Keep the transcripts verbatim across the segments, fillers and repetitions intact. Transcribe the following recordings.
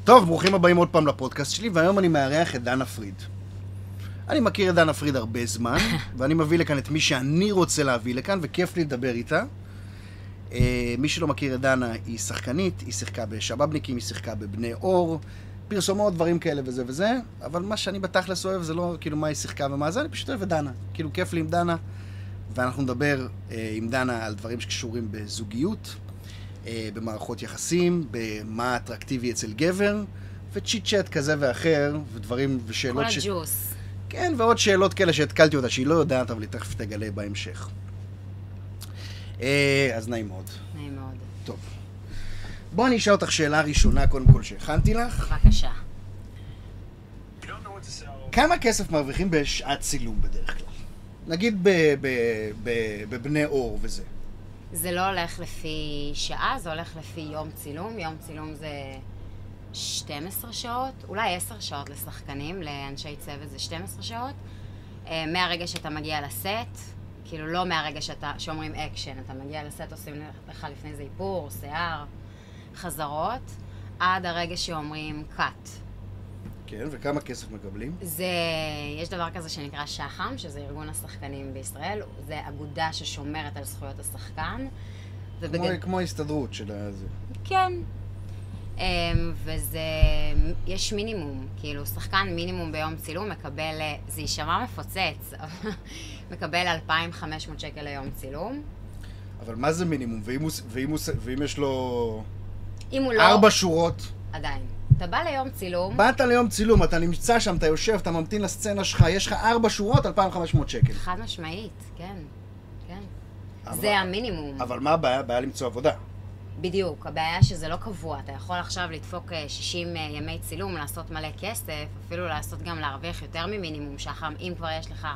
טוב, ברוכים הבאים עוד פעם לפודקאסט שלי, והיום אני מארח את דנה פריד. אני מכיר את דנה פריד הרבה זמן, ואני מביא לכאן את מי שאני רוצה להביא לכאן, וכיף לי לדבר איתה. Uh, מי שלא מכיר את דנה, היא שחקנית, היא שיחקה בשבאבניקים, היא שיחקה בבני אור, פרסומות, דברים כאלה וזה וזה, אבל מה שאני בתכלס אוהב זה לא כאילו מה היא שיחקה ומה זה, אני פשוט אוהב את דנה. כאילו כיף לי עם דנה, ואנחנו נדבר uh, עם דנה על דברים שקשורים בזוגיות, uh, במערכות יחסים, במה אטרקטיבי אצל גבר, וצ'יט צ'אט כזה ואחר, ודברים ושאלות כל הג'וס. כן, ועוד שאלות כאלה שהתקלתי אותה, שהיא לא יודעת, אבל היא תכף תגלה בהמשך. אז נעים מאוד. נעים מאוד. טוב. בוא אני אשאל אותך שאלה ראשונה, קודם כל שהכנתי לך. בבקשה. כמה כסף מרוויחים בשעת צילום בדרך כלל? נגיד בבני אור וזה. זה לא הולך לפי שעה, זה הולך לפי יום צילום. יום צילום זה שתים עשרה שעות, אולי עשר שעות לשחקנים, לאנשי צוות זה שתים עשרה שעות. מהרגע שאתה מגיע לסט, כאילו לא מהרגע שאתה, שאומרים אקשן, אתה מגיע לסט, עושים לך לפני זה איפור, שיער, חזרות, עד הרגע שאומרים קאט. כן, וכמה כסף מקבלים? זה, יש דבר כזה שנקרא שח"ם, שזה ארגון השחקנים בישראל, זה אגודה ששומרת על זכויות השחקן. ובגד... כמו, כמו הסתדרות של הזה. כן. וזה, יש מינימום, כאילו שחקן מינימום ביום צילום מקבל, זה יישמע מפוצץ, מקבל אלפיים וחמש מאות שקל ליום צילום. אבל מה זה מינימום? ואם, הוא, ואם, הוא, ואם יש לו אם הוא לא... ארבע שורות? עדיין. אתה בא ליום צילום... באת ליום צילום, אתה נמצא שם, אתה יושב, אתה ממתין לסצנה שלך, יש לך ארבע שורות, אלפיים וחמש מאות שקל. חד משמעית, כן, כן. אבל, זה המינימום. אבל מה הבעיה? הבעיה למצוא עבודה. בדיוק, הבעיה שזה לא קבוע, אתה יכול עכשיו לדפוק שישים ימי צילום, לעשות מלא כסף, אפילו לעשות גם להרוויח יותר ממינימום שח"ם, אם כבר יש לך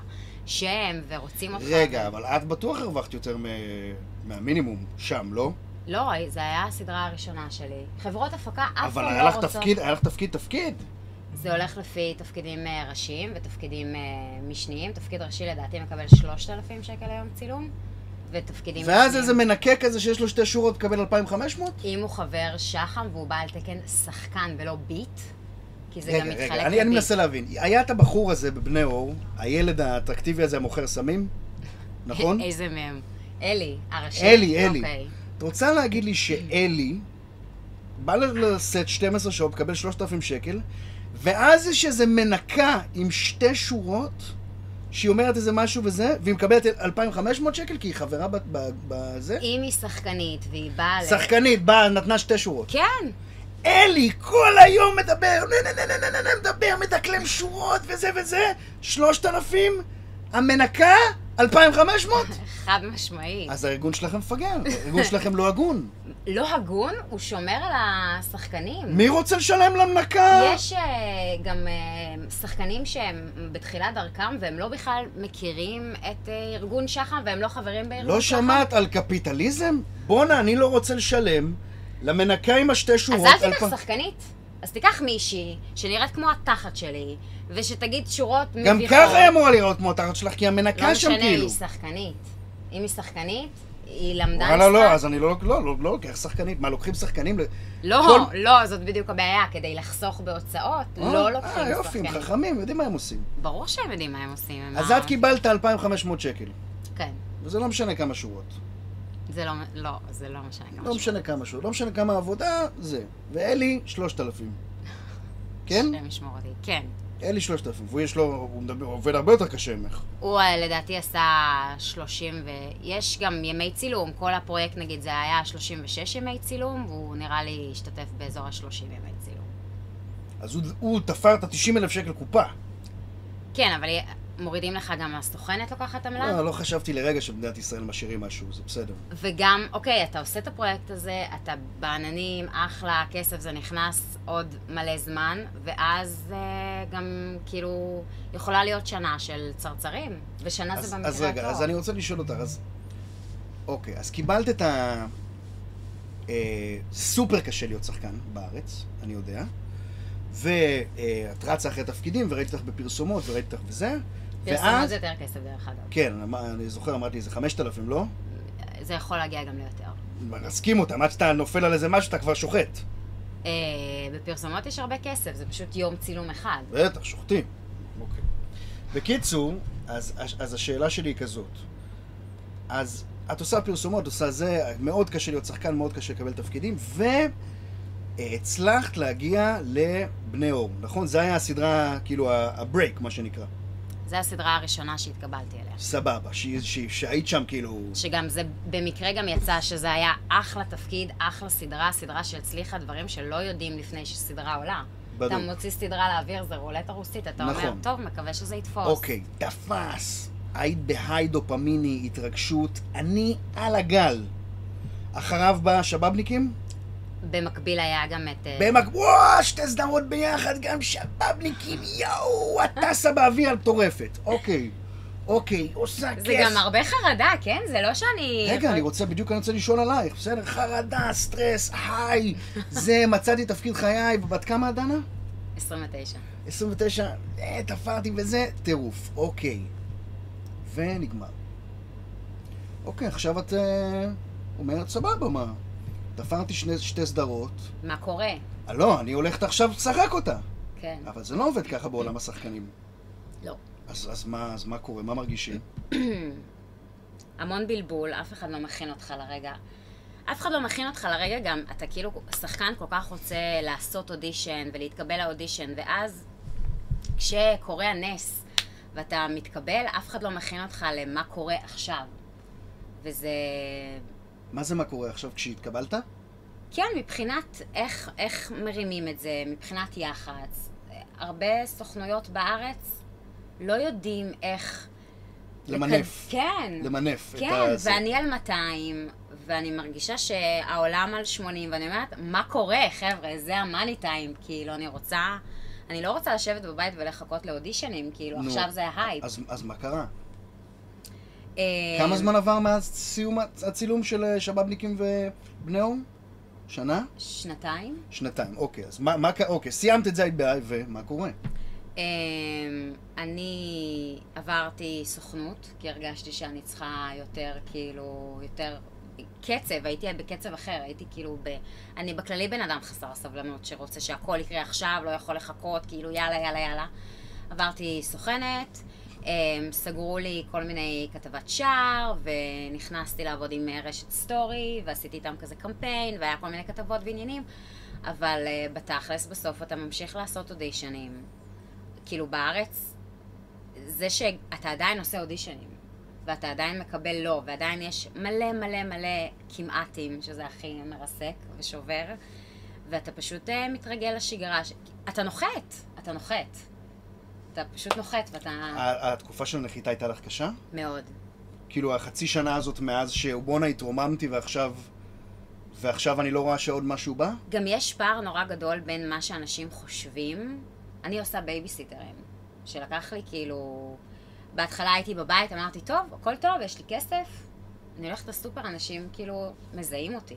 שם ורוצים אותך. רגע, אבל את בטוח הרווחת יותר מהמינימום שם, לא? לא, זה היה הסדרה הראשונה שלי. חברות הפקה אף פעם לא רוצות... אבל היה לך תפקיד, היה לך תפקיד, תפקיד. זה הולך לפי תפקידים ראשיים ותפקידים משניים. תפקיד ראשי לדעתי מקבל שלושת אלפים שקל ליום צילום. ותפקידים משניים. ואז איזה מנקה כזה שיש לו שתי שורות מקבל אלפיים וחמש מאות? אם הוא חבר שח"ם והוא בא על תקן שחקן ולא ביט, כי זה רגע, גם מתחלק לביט. רגע, אני, אני מנסה להבין. היה את הבחור הזה בבני אור, הילד האטרקטיבי הזה המוכר סמים, נכון? איזה מהם? אלי, הראשי. אלי, אלי. אוקיי. את רוצה להגיד לי שאלי בא לסט שתים עשרה שעות, מקבל שלושת אלפים שקל, ואז יש איזה מנקה עם שתי שורות, שהיא אומרת איזה משהו וזה, והיא מקבלת אלפיים וחמש מאות שקל, כי היא חברה בזה? אם היא שחקנית, והיא באה... שחקנית, באה, נתנה שתי שורות. כן. אלי, כל היום מדבר, מדבר, מדקלם שורות וזה וזה, שלושת אלפים, המנקה, אלפיים וחמש מאות? חד משמעית. אז הארגון שלכם מפגר, הארגון שלכם לא הגון. לא הגון, הוא שומר על השחקנים. מי רוצה לשלם למנקה? יש uh, גם uh, שחקנים שהם בתחילת דרכם, והם לא בכלל מכירים את uh, ארגון שח"ם, והם לא חברים בארגון לא שח"ם. לא שמעת על קפיטליזם? בונה, אני לא רוצה לשלם למנקה עם השתי שורות. אז אל תיקח אלפ... שחקנית. אז תיקח מישהי שנראית כמו התחת שלי, ושתגיד שורות מביכות. גם ככה היא אמורה לראות כמו התחת שלך, כי המנקה שם כאילו. לא משנה, היא שחקנית. אם היא שחקנית, היא למדה משחק. וואלה, לא, אז אני לא, לא, לא, לא לוקח שחקנית. מה, לוקחים שחקנים? לא, כל... לא, זאת בדיוק הבעיה. כדי לחסוך בהוצאות, או, לא לוקחים שחקנים. אה, יופי, הם חכמים, יודעים מה הם עושים. ברור שהם יודעים מה הם עושים. אז את קיבלת אלפיים וחמש מאות שקל. כן. וזה לא משנה כמה שורות. זה לא, לא, זה לא משנה כמה שורות. לא משנה כמה שורות, לא משנה כמה עבודה, זה. ואלי, שלושת אלפים. כן? שם ישמור אותי, כן. אלי שלושת אלפים, והוא יש לו, הוא מדבר, עובד הרבה יותר קשה ממך. הוא לדעתי עשה שלושים ויש גם ימי צילום, כל הפרויקט נגיד זה היה שלושים ושש ימי צילום, והוא נראה לי השתתף באזור ה-שלושים ימי צילום. אז הוא, הוא תפר את ה-תשעים אלף שקל קופה. כן, אבל מורידים לך גם הסוכנת לוקחת עמלה? לא, לא חשבתי לרגע שבמדינת ישראל משאירים משהו, זה בסדר. וגם, אוקיי, אתה עושה את הפרויקט הזה, אתה בעננים, אחלה, כסף זה נכנס עוד מלא זמן, ואז אה, גם כאילו יכולה להיות שנה של צרצרים, ושנה אז, זה במקרה אז רגע, טוב. אז אני רוצה לשאול אותך, אז... אוקיי, אז קיבלת את ה... אה, סופר קשה להיות שחקן בארץ, אני יודע, ואת רצה אחרי תפקידים, וראיתי אותך בפרסומות, וראיתי אותך וזה, פרסומות זה יותר כסף דרך אגב. כן, אני זוכר, אמרתי, איזה חמשת אלפים, לא? זה יכול להגיע גם ליותר. נסכים אותם, עד שאתה נופל על איזה משהו, אתה כבר שוחט. אה, בפרסומות יש הרבה כסף, זה פשוט יום צילום אחד. בטח, שוחטים. אוקיי. בקיצור, אז, אז השאלה שלי היא כזאת. אז את עושה פרסומות, עושה זה, מאוד קשה להיות שחקן, מאוד קשה לקבל תפקידים, והצלחת להגיע לבני אור, נכון? זה היה הסדרה, כאילו, הברייק, מה שנקרא. זו הסדרה הראשונה שהתקבלתי אליה. סבבה, שהיית שם כאילו... שגם זה במקרה גם יצא שזה היה אחלה תפקיד, אחלה סדרה, סדרה שהצליחה דברים שלא יודעים לפני שסדרה עולה. בדיוק. אתה מוציא סדרה לאוויר, זה רולטה רוסית, אתה נכון. אומר, טוב, מקווה שזה יתפוס. אוקיי, תפס. היית בהיי דופמיני, התרגשות, אני על הגל. אחריו בא שבאבניקים? במקביל היה גם את... במקביל, וואו, שתי סדרות ביחד, גם שבאבניקים, יואו, הטסה באוויר מטורפת. אוקיי, אוקיי, עושה כיף. זה גם הרבה חרדה, כן? זה לא שאני... רגע, אני רוצה, בדיוק אני רוצה לשאול עלייך. בסדר, חרדה, סטרס, היי, זה, מצאתי תפקיד חיי, ובת כמה, דנה? עשרים ותשע. עשרים ותשע, אה, תפרתי וזה, טירוף, אוקיי. ונגמר. אוקיי, עכשיו את אומרת, סבבה, מה? תפרתי שני, שתי סדרות. מה קורה? לא, אני הולכת עכשיו לשחק אותה. כן. אבל זה לא עובד ככה בעולם השחקנים. לא. אז, אז, מה, אז מה קורה? מה מרגישים? המון בלבול, אף אחד לא מכין אותך לרגע. אף אחד לא מכין אותך לרגע גם, אתה כאילו שחקן כל כך רוצה לעשות אודישן ולהתקבל לאודישן, ואז כשקורה הנס ואתה מתקבל, אף אחד לא מכין אותך למה קורה עכשיו. וזה... מה זה מה קורה עכשיו כשהתקבלת? כן, מבחינת איך, איך מרימים את זה, מבחינת יח"צ. הרבה סוכנויות בארץ לא יודעים איך... למנף. לקד... כן. למנף. כן, את ה... ואני על מאתיים, ואני מרגישה שהעולם על שמונים, ואני אומרת, מה קורה, חבר'ה? זה המאני טיים, כאילו, אני רוצה... אני לא רוצה לשבת בבית ולחכות לאודישנים, כאילו, נו, עכשיו זה ההייפ. אז, אז מה קרה? כמה זמן עבר מאז סיום הצילום של שבאבניקים ובני אור? שנה? שנתיים. שנתיים, אוקיי. אז מה, מה, אוקיי, סיימת את זה היית בהיי, ומה קורה? אני עברתי סוכנות, כי הרגשתי שאני צריכה יותר, כאילו, יותר קצב, הייתי בקצב אחר, הייתי כאילו ב... אני בכללי בן אדם חסר סבלנות, שרוצה שהכל יקרה עכשיו, לא יכול לחכות, כאילו יאללה, יאללה, יאללה. עברתי סוכנת, סגרו לי כל מיני כתבת שער, ונכנסתי לעבוד עם רשת סטורי, ועשיתי איתם כזה קמפיין, והיה כל מיני כתבות ועניינים, אבל בתכלס בסוף אתה ממשיך לעשות אודישנים. כאילו בארץ, זה שאתה עדיין עושה אודישנים, ואתה עדיין מקבל לא, ועדיין יש מלא מלא מלא כמעטים, שזה הכי מרסק ושובר, ואתה פשוט מתרגל לשגרה. אתה נוחת, אתה נוחת. אתה פשוט נוחת ואתה... התקופה של הנחיתה הייתה לך קשה? מאוד. כאילו החצי שנה הזאת מאז שבונה התרוממתי ועכשיו... ועכשיו אני לא רואה שעוד משהו בא? גם יש פער נורא גדול בין מה שאנשים חושבים. אני עושה בייביסיטרים, שלקח לי כאילו... בהתחלה הייתי בבית, אמרתי, טוב, הכל טוב, יש לי כסף. אני הולכת לסופר, אנשים כאילו מזהים אותי.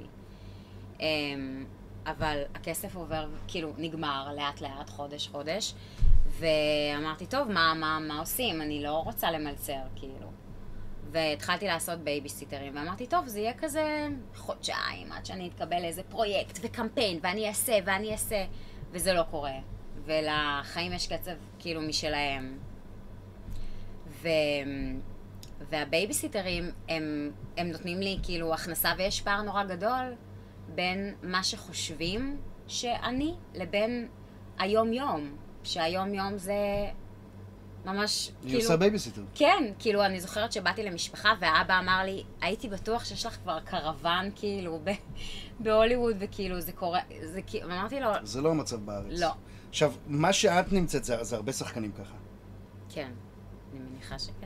אבל הכסף עובר, כאילו, נגמר לאט לאט, חודש, חודש. ואמרתי, טוב, מה, מה, מה עושים? אני לא רוצה למלצר, כאילו. והתחלתי לעשות בייביסיטרים, ואמרתי, טוב, זה יהיה כזה חודשיים, עד שאני אתקבל לאיזה פרויקט וקמפיין, ואני אעשה, ואני אעשה, וזה לא קורה. ולחיים יש קצב, כאילו, משלהם. ו... והבייביסיטרים, הם, הם נותנים לי, כאילו, הכנסה, ויש פער נורא גדול בין מה שחושבים שאני, לבין היום-יום. שהיום-יום זה ממש, כאילו... היא עושה בייביסיטר. כן, כאילו, אני זוכרת שבאתי למשפחה, והאבא אמר לי, הייתי בטוח שיש לך כבר קרוון, כאילו, בהוליווד, וכאילו, זה קורה, זה כאילו, ואמרתי לו... זה לא המצב בארץ. לא. עכשיו, מה שאת נמצאת זה, זה הרבה שחקנים ככה. כן, אני מניחה שכן.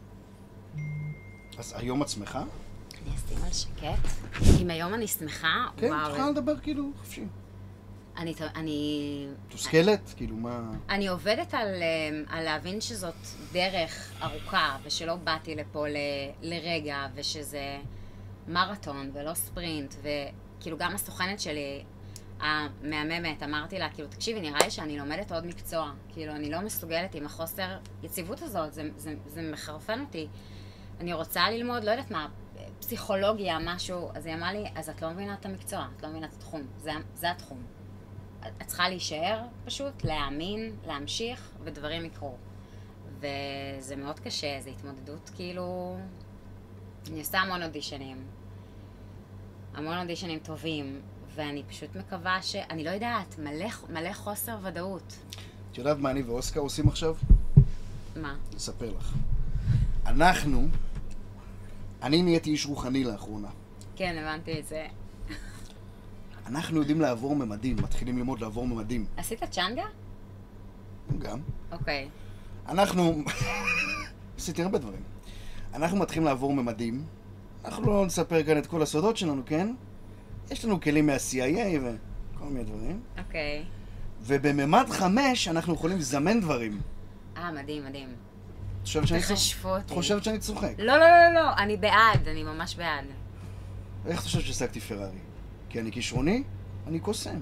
אז היום את שמחה? אני אשים על שקט. אם היום אני שמחה, כן, וואו... כן, תוכל לדבר כאילו חופשי. אני, אני... תוסכלת? כאילו מה... אני עובדת על, על להבין שזאת דרך ארוכה, ושלא באתי לפה ל, לרגע, ושזה מרתון ולא ספרינט, וכאילו גם הסוכנת שלי, המהממת, אמרתי לה, כאילו, תקשיבי, נראה לי שאני לומדת עוד מקצוע. כאילו, אני לא מסוגלת עם החוסר יציבות הזאת, זה, זה, זה מחרפן אותי. אני רוצה ללמוד, לא יודעת מה, פסיכולוגיה, משהו, אז היא אמרה לי, אז את לא מבינה את המקצוע, את לא מבינה את התחום, זה, זה התחום. את צריכה להישאר פשוט, להאמין, להמשיך, ודברים יקרו. וזה מאוד קשה, זו התמודדות כאילו... אני עושה המון אודישנים. המון אודישנים טובים, ואני פשוט מקווה ש... אני לא יודעת, מלא, מלא חוסר ודאות. את יודעת מה אני ואוסקר עושים עכשיו? מה? אספר לך. אנחנו, אני נהייתי איש רוחני לאחרונה. כן, הבנתי את זה. אנחנו יודעים לעבור ממדים, מתחילים ללמוד לעבור ממדים. עשית צ'אנגה? גם. אוקיי. אנחנו... עשיתי הרבה דברים. אנחנו מתחילים לעבור ממדים. אנחנו לא נספר כאן את כל הסודות שלנו, כן? יש לנו כלים מה-סי איי איי וכל מיני דברים. אוקיי. ובממד חמש אנחנו יכולים לזמן דברים. אה, מדהים, מדהים. את חושבת שאני צוחק? תחשפו אותי. את חושבת שאני צוחק? לא, לא, לא, לא, אני בעד, אני ממש בעד. איך את חושבת שהשגתי פרארי? כי אני כישרוני? אני קוסם.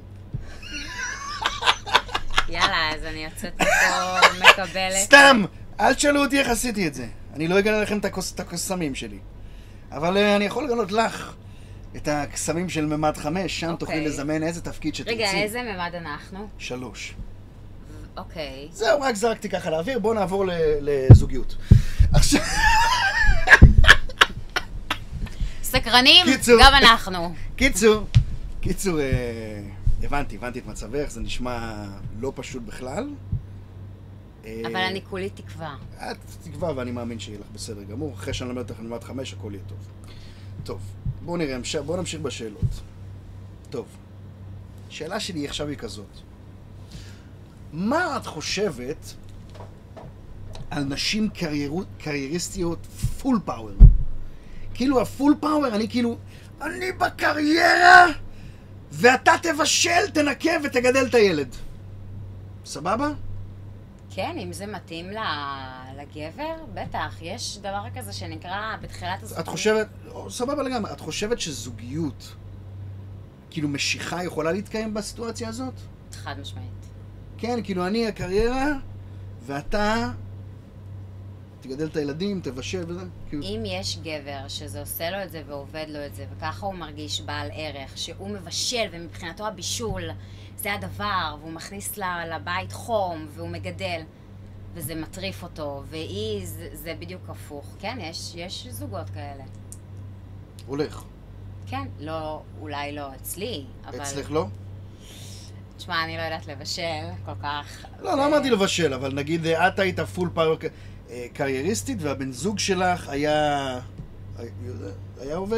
יאללה, אז אני יוצאת פה מקבלת. סתם! אל תשאלו אותי איך עשיתי את זה. אני לא אגלה לכם את הקוס, את הקוסמים שלי. אבל uh, אני יכול לגלות לך את הקסמים של ממד חמש, שם okay. תוכלי לזמן איזה תפקיד שתרצי. רגע, איזה ממד אנחנו? שלוש. אוקיי. Okay. זהו, רק זרקתי ככה לאוויר, בואו נעבור לזוגיות. עכשיו... סקרנים, קיצור, גם אנחנו. קיצור, קיצור, אה, הבנתי, הבנתי את מצבך, זה נשמע לא פשוט בכלל. אבל אני כולי תקווה. את תקווה ואני מאמין שיהיה לך בסדר גמור. אחרי שאני למד אותך למד חמש, הכל יהיה טוב. טוב, בואו נראה, בואו נמשיך בשאלות. טוב, השאלה שלי עכשיו היא כזאת. מה את חושבת על נשים קריירות, קרייריסטיות פול פאוור? כאילו הפול פאוור, אני כאילו, אני בקריירה, ואתה תבשל, תנקה ותגדל את הילד. סבבה? כן, אם זה מתאים לגבר, בטח. יש דבר כזה שנקרא בתחילת הזוגיות. את חושבת, סבבה לגמרי, את חושבת שזוגיות, כאילו משיכה יכולה להתקיים בסיטואציה הזאת? חד משמעית. כן, כאילו אני הקריירה, ואתה תגדל את הילדים, תבשל וזה. כאילו... אם יש גבר שזה עושה לו את זה ועובד לו את זה, וככה הוא מרגיש בעל ערך, שהוא מבשל ומבחינתו הבישול זה הדבר, והוא מכניס לבית חום, והוא מגדל, וזה מטריף אותו, והיא, זה, זה בדיוק הפוך. כן, יש, יש זוגות כאלה. הולך. כן, לא, אולי לא אצלי, אבל... אצלך לא? תשמע, אני לא יודעת לבשל כל כך. לא, ו... לא אמרתי לבשל, אבל נגיד, את היית פול פאוור קרייריסטית, והבן זוג שלך היה... היה עובד?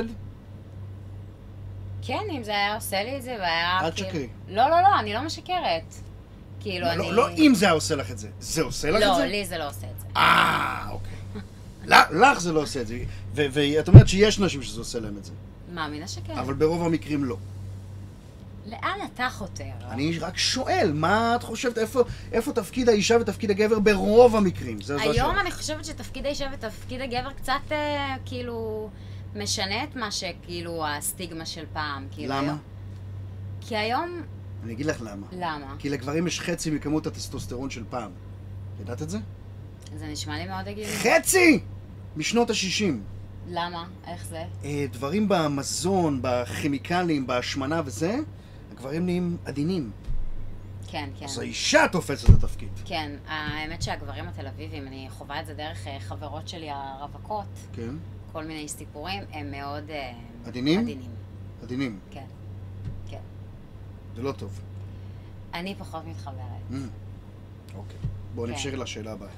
כן, אם זה היה עושה לי את זה, והיה... אל תשקרי. לא, לא, לא, אני לא משקרת. כאילו, אני... לא, לא אם זה היה עושה לך את זה. זה עושה לך את זה? לא, לי זה לא עושה את זה. אה, אוקיי. לך זה לא עושה את זה. ואת אומרת שיש נשים שזה עושה להם את זה. מאמינה שכן. אבל ברוב המקרים לא. לאן אתה חותר? אני רק שואל, מה את חושבת, איפה, איפה תפקיד האישה ותפקיד הגבר ברוב המקרים? זה היום אני חושבת שתפקיד האישה ותפקיד הגבר קצת אה, כאילו משנה את מה שכאילו הסטיגמה של פעם. כאילו למה? היום... כי היום... אני אגיד לך למה. למה? כי לגברים יש חצי מכמות הטסטוסטרון של פעם. ידעת את זה? זה נשמע לי מאוד הגיוני. חצי! משנות ה-שישים. למה? איך זה? אה, דברים במזון, בכימיקלים, בהשמנה וזה, הגברים נהיים עדינים. כן, כן. אז האישה תופסת את התפקיד. כן, האמת שהגברים התל אביבים, אני חווה את זה דרך חברות שלי הרווקות. כן. כל מיני סיפורים, הם מאוד... עדינים? עדינים. עדינים. כן, כן. זה לא טוב. אני פחות מתחברת. Mm. אוקיי. בואו נמשיך לשאלה הבאה.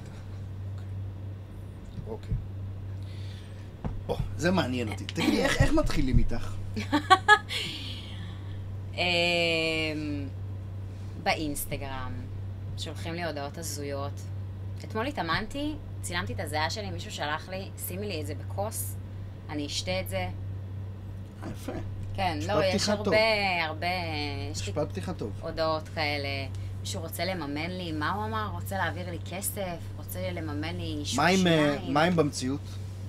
אוקיי. או, זה מעניין אותי. תגידי, איך, איך מתחילים איתך? באינסטגרם, שולחים לי הודעות הזויות. אתמול התאמנתי, צילמתי את הזיעה שלי, מישהו שלח לי, שימי לי את זה בכוס, אני אשתה את זה. יפה. כן, לא, יש הרבה, הרבה, יש לי פתיחה טוב. הודעות כאלה. מישהו רוצה לממן לי, מה הוא אמר? רוצה להעביר לי כסף, רוצה לממן לי אישור שיניים. מה עם במציאות?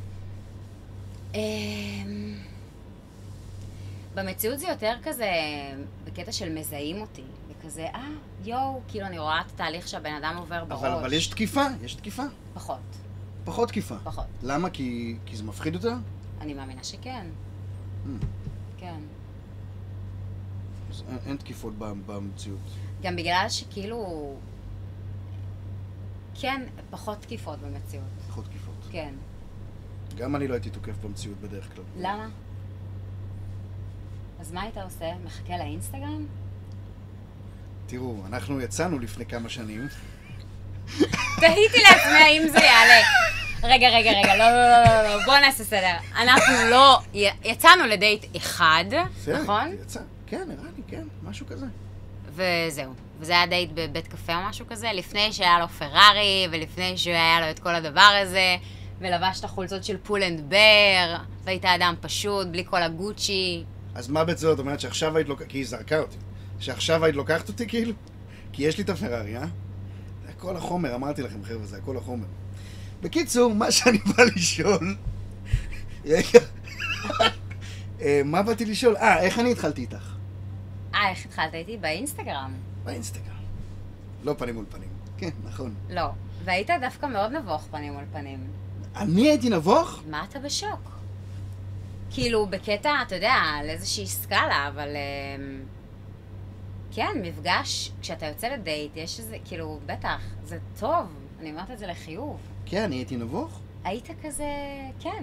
במציאות זה יותר כזה, בקטע של מזהים אותי, וכזה, אה, יואו, כאילו אני רואה את התהליך שהבן אדם עובר בראש. אבל, אבל יש תקיפה, יש תקיפה. פחות. פחות תקיפה. פחות. למה? כי, כי זה מפחיד יותר? אני מאמינה שכן. Mm. כן. אז אין, אין תקיפות במציאות. גם בגלל שכאילו... כן, פחות תקיפות במציאות. פחות תקיפות. כן. גם אני לא הייתי תוקף במציאות בדרך כלל. למה? אז מה היית עושה? מחכה לאינסטגרם? תראו, אנחנו יצאנו לפני כמה שנים. תהיתי לעצמי האם זה יעלה. רגע, רגע, רגע, לא, לא, לא, לא, בוא נעשה סדר. אנחנו לא... יצאנו לדייט אחד, נכון? יצא, כן, נראה לי, כן, משהו כזה. וזהו. וזה היה דייט בבית קפה או משהו כזה, לפני שהיה לו פרארי, ולפני שהיה לו את כל הדבר הזה, ולבש את החולצות של פול אנד בר, והיית אדם פשוט, בלי כל הגוצ'י. אז מה בעצם זאת אומרת שעכשיו היית לוקחת, כי היא זרקה אותי, שעכשיו היית לוקחת אותי כאילו? כי יש לי את הפרארי, אה? זה הכל החומר, אמרתי לכם חבר'ה, זה הכל החומר. בקיצור, מה שאני בא לשאול... רגע, מה באתי לשאול? אה, איך אני התחלתי איתך? אה, איך התחלת איתי? באינסטגרם. באינסטגרם. לא פנים מול פנים. כן, נכון. לא. והיית דווקא מאוד נבוך פנים מול פנים. אני הייתי נבוך? מה אתה בשוק? כאילו, בקטע, אתה יודע, על איזושהי סקאלה, אבל... כן, מפגש, כשאתה יוצא לדייט, יש איזה, כאילו, בטח, זה טוב. אני אומרת את זה לחיוב. כן, אני הייתי נבוך? היית כזה... כן.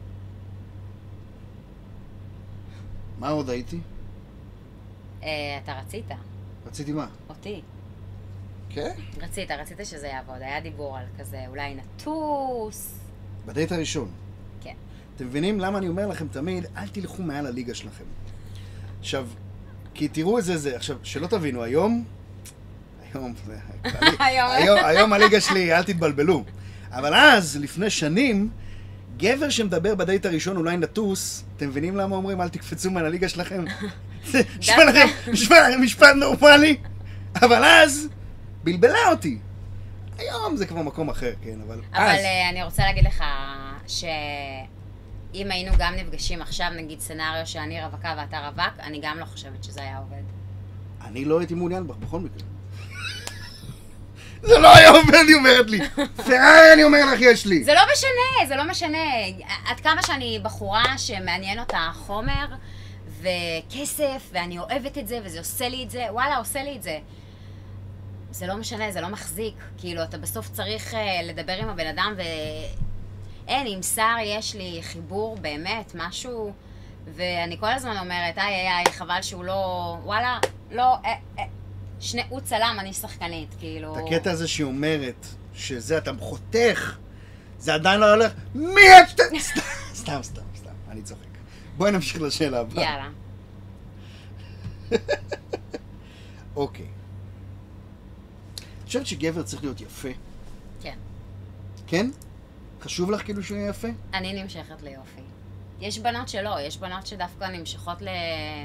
מה עוד הייתי? אה, אתה רצית. רציתי מה? אותי. כן? רצית, רצית שזה יעבוד. היה דיבור על כזה, אולי נטוס. בדייט הראשון. כן. אתם מבינים למה אני אומר לכם תמיד, אל תלכו מעל הליגה שלכם. עכשיו, כי תראו איזה זה, עכשיו, שלא תבינו, היום, היום, היום, היום הליגה שלי, אל תתבלבלו. אבל אז, לפני שנים, גבר שמדבר בדייט הראשון אולי נטוס, אתם מבינים למה אומרים אל תקפצו מעל הליגה שלכם? זה נשמע לכם, נשמע לכם משפט נורמלי, אבל אז, בלבלה אותי. היום זה כבר מקום אחר, כן, אבל אז... אבל אני רוצה להגיד לך שאם היינו גם נפגשים עכשיו, נגיד סנריו שאני רווקה ואתה רווק, אני גם לא חושבת שזה היה עובד. אני לא הייתי מעוניין בך, בכל מקרה. זה לא היה עובד, היא אומרת לי. פרארי, אני אומר לך, יש לי. זה לא משנה, זה לא משנה. עד כמה שאני בחורה שמעניין אותה חומר וכסף, ואני אוהבת את זה, וזה עושה לי את זה, וואלה, עושה לי את זה. זה לא משנה, זה לא מחזיק. כאילו, אתה בסוף צריך uh, לדבר עם הבן אדם, ואין, עם שר יש לי חיבור באמת, משהו, ואני כל הזמן אומרת, איי, איי, איי, חבל שהוא לא, וואלה, לא, אה, אה. שני, הוא צלם, אני שחקנית, כאילו... את הקטע הזה שהיא אומרת, שזה אתה חותך, זה עדיין לא הולך, מי את שאתה... סתם, סתם, סתם, אני צוחק. בואי נמשיך לשאלה הבאה. יאללה. אוקיי. את חושבת שגבר צריך להיות יפה? כן. כן? חשוב לך כאילו שהוא יהיה יפה? אני נמשכת ליופי. יש בנות שלא, יש בנות שדווקא נמשכות ל...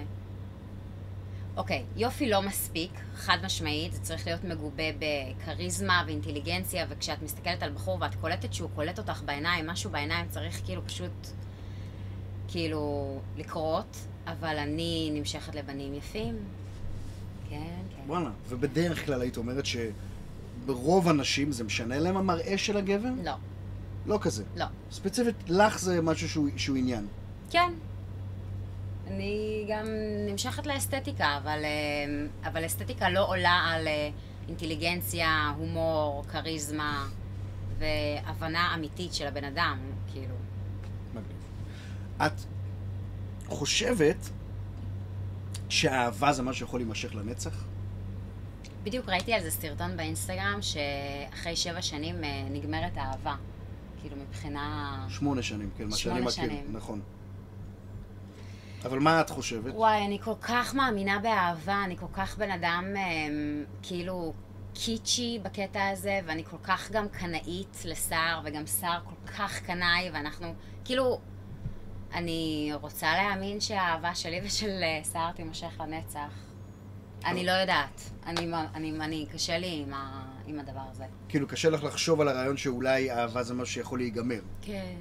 אוקיי, יופי לא מספיק, חד משמעית, זה צריך להיות מגובה בקריזמה ואינטליגנציה, וכשאת מסתכלת על בחור ואת קולטת שהוא קולט אותך בעיניים, משהו בעיניים צריך כאילו פשוט, כאילו, לקרות, אבל אני נמשכת לבנים יפים. כן, כן. וואלה, ובדרך כלל היית אומרת שברוב הנשים זה משנה להם המראה של הגבר? לא. לא כזה? לא. ספציפית, לך זה משהו שהוא, שהוא עניין? כן. אני גם נמשכת לאסתטיקה, אבל, אבל אסתטיקה לא עולה על אינטליגנציה, הומור, קריזמה והבנה אמיתית של הבן אדם, כאילו. מגניב. את חושבת שהאהבה זה מה שיכול להימשך לנצח? בדיוק ראיתי על זה סרטון באינסטגרם שאחרי שבע שנים נגמרת האהבה. כאילו מבחינה... שמונה שנים, כן, מה שאני מכיר. שמונה שנים. נכון. אבל מה את חושבת? וואי, אני כל כך מאמינה באהבה, אני כל כך בן אדם הם, כאילו קיצ'י בקטע הזה, ואני כל כך גם קנאית לשר, וגם שר כל כך קנאי, ואנחנו, כאילו, אני רוצה להאמין שהאהבה שלי ושל שר תימשך לנצח. אני לא יודעת. אני, אני, אני, קשה לי עם, ה, עם הדבר הזה. כאילו, קשה לך לחשוב על הרעיון שאולי אהבה זה משהו שיכול להיגמר. כן.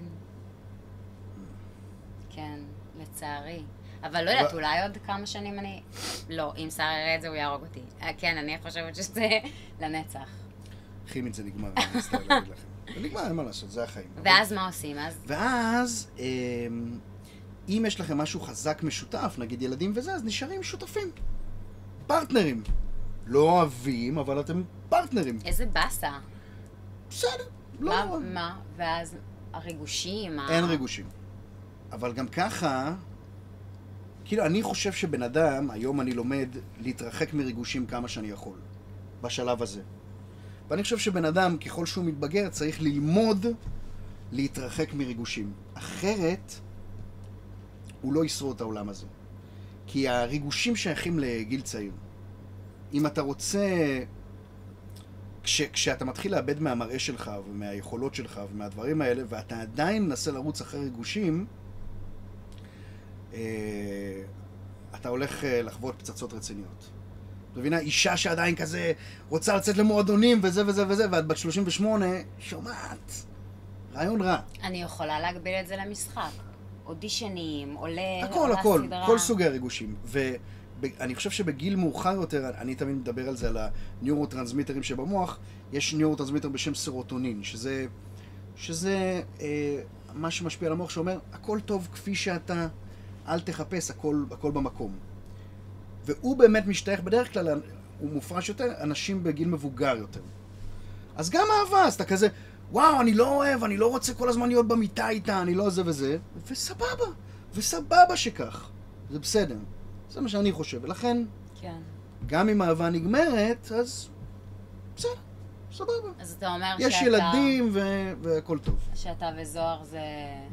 כן, לצערי. אבל לא יודעת, אולי עוד כמה שנים אני... לא, אם שר יראה את זה, הוא יהרוג אותי. כן, אני חושבת שזה לנצח. כימית זה נגמר, אני מצטער להגיד לכם. זה נגמר, אין מה לעשות, זה החיים. ואז מה עושים? אז... ואז, אם יש לכם משהו חזק משותף, נגיד ילדים וזה, אז נשארים שותפים. פרטנרים. לא אוהבים, אבל אתם פרטנרים. איזה באסה. בסדר, לא מה, נורא. מה? ואז הריגושים? אין ה... ריגושים. אבל גם ככה, כאילו, אני חושב שבן אדם, היום אני לומד להתרחק מריגושים כמה שאני יכול, בשלב הזה. ואני חושב שבן אדם, ככל שהוא מתבגר, צריך ללמוד להתרחק מריגושים. אחרת, הוא לא ישרוד את העולם הזה. כי הריגושים שייכים לגיל צעיר. אם אתה רוצה... כש, כשאתה מתחיל לאבד מהמראה שלך ומהיכולות שלך ומהדברים האלה, ואתה עדיין מנסה לרוץ אחרי ריגושים, אה, אתה הולך אה, לחוות פצצות רציניות. אתה מבינה? אישה שעדיין כזה רוצה לצאת למועדונים וזה וזה וזה, ואת בת שלושים ושמונה, שומעת. רעיון רע. אני יכולה להגביל את זה למשחק. אודישנים, עולה... הכל, הכל. כל סוגי הריגושים. ואני חושב שבגיל מאוחר יותר, אני תמיד מדבר על זה, על הניורוטרנסמיטרים שבמוח, יש ניורוטרנסמיטר בשם סרוטונין, שזה, שזה אה, מה שמשפיע על המוח שאומר, הכל טוב כפי שאתה, אל תחפש, הכל, הכל במקום. והוא באמת משתייך בדרך כלל, הוא מופרש יותר, אנשים בגיל מבוגר יותר. אז גם אהבה, אז אתה כזה, וואו, אני לא אוהב, אני לא רוצה כל הזמן להיות במיטה איתה, אני לא זה וזה, וסבבה, וסבבה שכך. זה בסדר. זה מה שאני חושב, ולכן, כן. גם אם האהבה נגמרת, אז בסדר, סבבה. אז אתה אומר יש שאתה... ילדים ו... והכל טוב. שאתה וזוהר זה...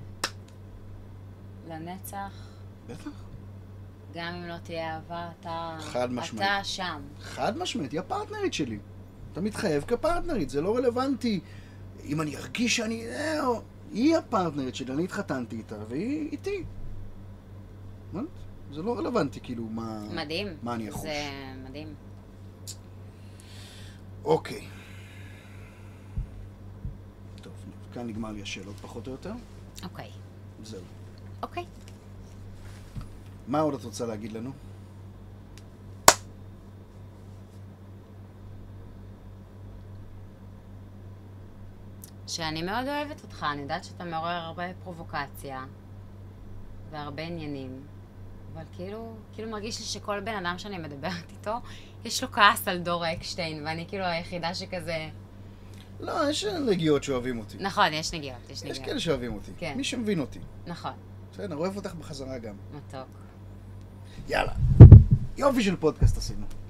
לנצח? בטח. גם אם לא תהיה אהבה, אתה... חד משמעית. אתה שם. חד משמעית, היא הפרטנרית שלי. אתה מתחייב כפרטנרית, זה לא רלוונטי. אם אני ארגיש שאני... היא הפרטנרית שלי, אני התחתנתי איתה, והיא איתי. מה? זה לא רלוונטי, כאילו, מה... מדהים. מה אני אחוש. זה מדהים. אוקיי. טוב, כאן נגמר לי השאלות פחות או יותר. אוקיי. זהו. אוקיי. מה עוד את רוצה להגיד לנו? שאני מאוד אוהבת אותך, אני יודעת שאתה מעורר הרבה פרובוקציה והרבה עניינים, אבל כאילו, כאילו מרגיש לי שכל בן אדם שאני מדברת איתו, יש לו כעס על דור אקשטיין, ואני כאילו היחידה שכזה... לא, יש נגיעות שאוהבים אותי. נכון, יש נגיעות, יש יש נגיעות. כאלה שאוהבים אותי. כן. מי שמבין אותי. נכון, בסדר, אוהב אותך בחזרה גם. מתוק. יאללה. יופי של פודקאסט עשינו.